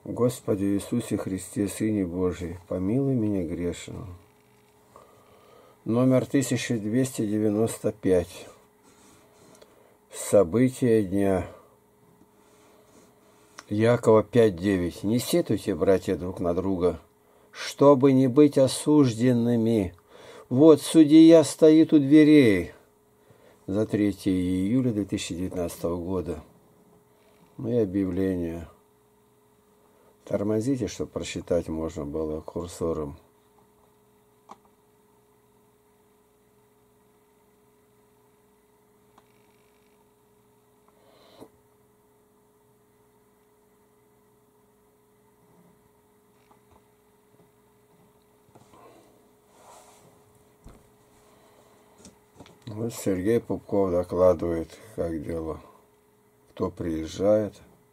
Господи Иисусе Христе, Сыне Божий, помилуй меня грешного. Номер 1295. События дня. Якова 5:9. Не сетуйте, братья, друг на друга, чтобы не быть осужденными. Вот судья стоит у дверей. За 3 июля 2019 года. Ну и объявление. Тормозите, чтобы прочитать можно было курсором. Вот Сергей Пупков докладывает, как дело, кто приезжает,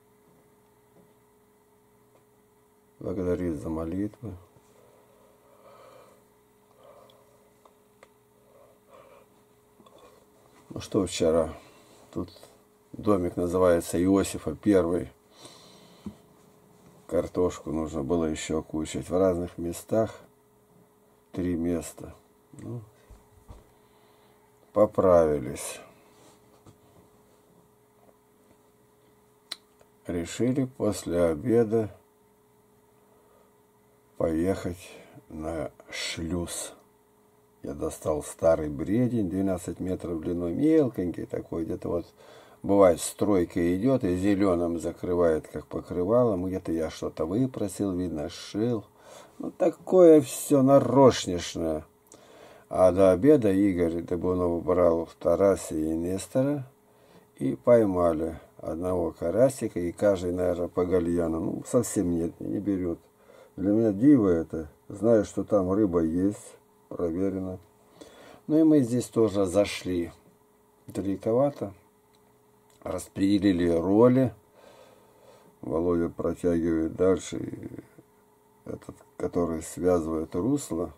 благодарит за молитвы. Ну что вчера? Тут домик называется Иосифа I. Картошку нужно было еще кушать в разных местах. 3 места. Ну, поправились. Решили после обеда поехать на шлюз. Я достал старый бредень, 12 метров длиной, мелконький такой, где-то вот бывает стройка идет и зеленым закрывает, как покрывалом. Где-то я что-то выпросил, видно, сшил. Ну, такое все нарочнишное. А до обеда Игорь Дыбунов брал в Тарасе и Нестора и поймали одного карасика, и каждый, наверное, по гальяну. Ну, совсем нет, не берет. Для меня диво это. Знаю, что там рыба есть, проверено. Ну и мы здесь тоже зашли. Далековато. Распределили роли. Володя протягивает дальше. И этот, который связывает русло,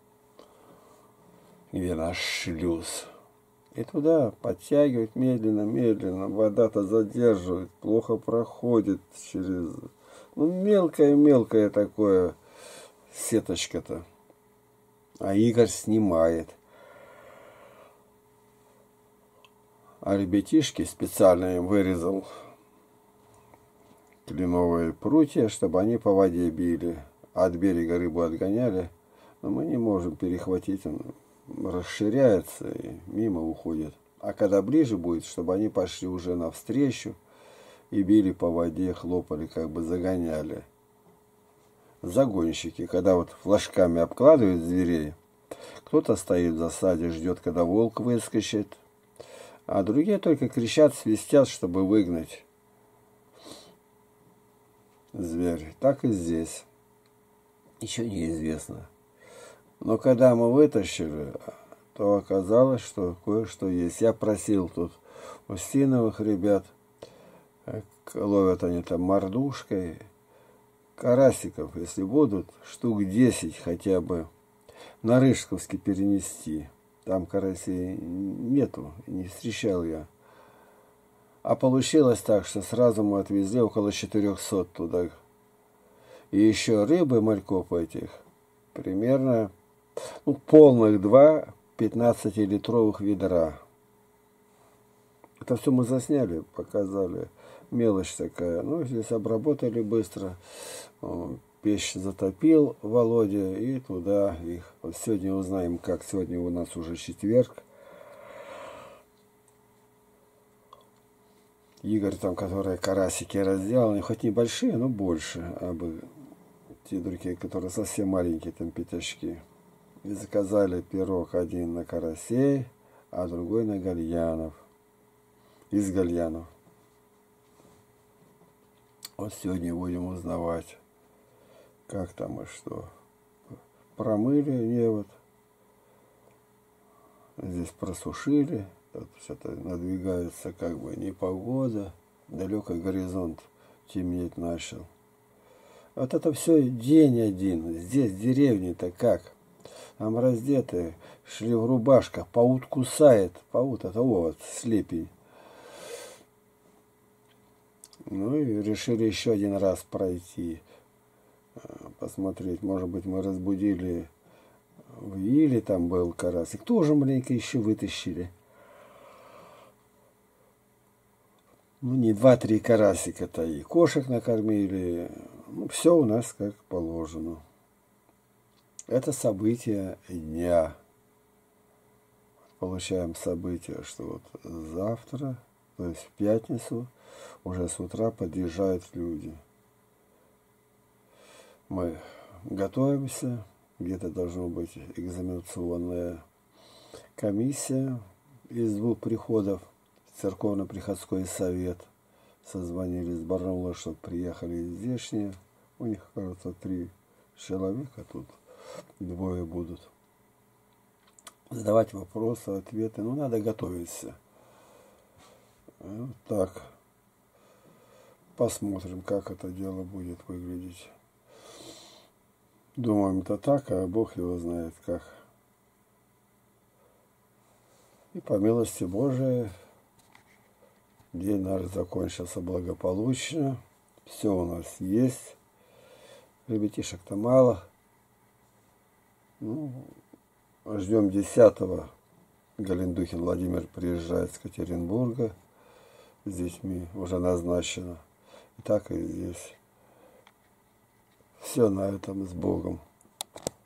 где наш шлюз. И туда подтягивать медленно. Вода-то задерживает, плохо проходит через... Ну, мелкое такое сеточка-то. А Игорь снимает. А ребятишки специально им вырезал кленовые прутья, чтобы они по воде били. От берега рыбу отгоняли. Но мы не можем перехватить, он расширяется и мимо уходит. А когда ближе будет, чтобы они пошли уже навстречу и били по воде, хлопали, как бы загоняли. Загонщики, когда вот флажками обкладывают зверей, кто-то стоит в засаде, ждет, когда волк выскочит, а другие только кричат, свистят, чтобы выгнать зверя. Так и здесь. Еще неизвестно. Но когда мы вытащили, то оказалось, что кое-что есть. Я просил тут Устиновых ребят, ловят они там мордушкой, карасиков, если будут, штук 10 хотя бы, на Рыжковский перенести. Там карасей нету, не встречал я. А получилось так, что сразу мы отвезли около 400 туда. И еще рыбы, мальков этих, примерно, ну, полных 2 15-литровых ведра. Это все мы засняли, показали. Мелочь такая. Ну, здесь обработали быстро. Печь затопил Володя, и туда их. Вот сегодня узнаем, как. Сегодня у нас уже четверг. Игорь там, которые карасики разделал, они хоть небольшие, но больше. А бы те другие, которые совсем маленькие, там пятачки. И заказали пирог один на карасей, а другой на гальянов. Из гальянов. Вот сегодня будем узнавать, как там и что. Промыли невод. Здесь просушили. Тут что-то надвигается как бы непогода. Далекий горизонт темнеть начал. Вот это все день один. Здесь в деревне-то как? Там раздетые, шли в рубашках. Паут кусает. Паут это вот слепень. Ну и решили еще один раз пройти. посмотреть. Может быть, мы разбудили в Иле, там был карасик. Тоже маленько еще вытащили. Ну, не 2-3 карасика-то, и кошек накормили. Ну, все у нас как положено. Это события дня. Получаем событие, что вот завтра, то есть в пятницу, уже с утра подъезжают люди. Мы готовимся, где-то должна быть экзаменационная комиссия из 2 приходов, церковно-приходской совет. Созвонились с Барнаула, чтобы приехали здешние. У них, кажется, 3 человека, тут 2 будут. Задавать вопросы, ответы. Ну, надо готовиться. Вот так. Посмотрим, как это дело будет выглядеть. Думаем, это так, а Бог его знает как. И по милости Божией день наш закончился благополучно. Все у нас есть. Ребятишек-то мало. Ну, ждем 10-го. Галендухин Владимир приезжает с Екатеринбурга. С детьми уже назначено. И так и здесь. Все на этом с Богом.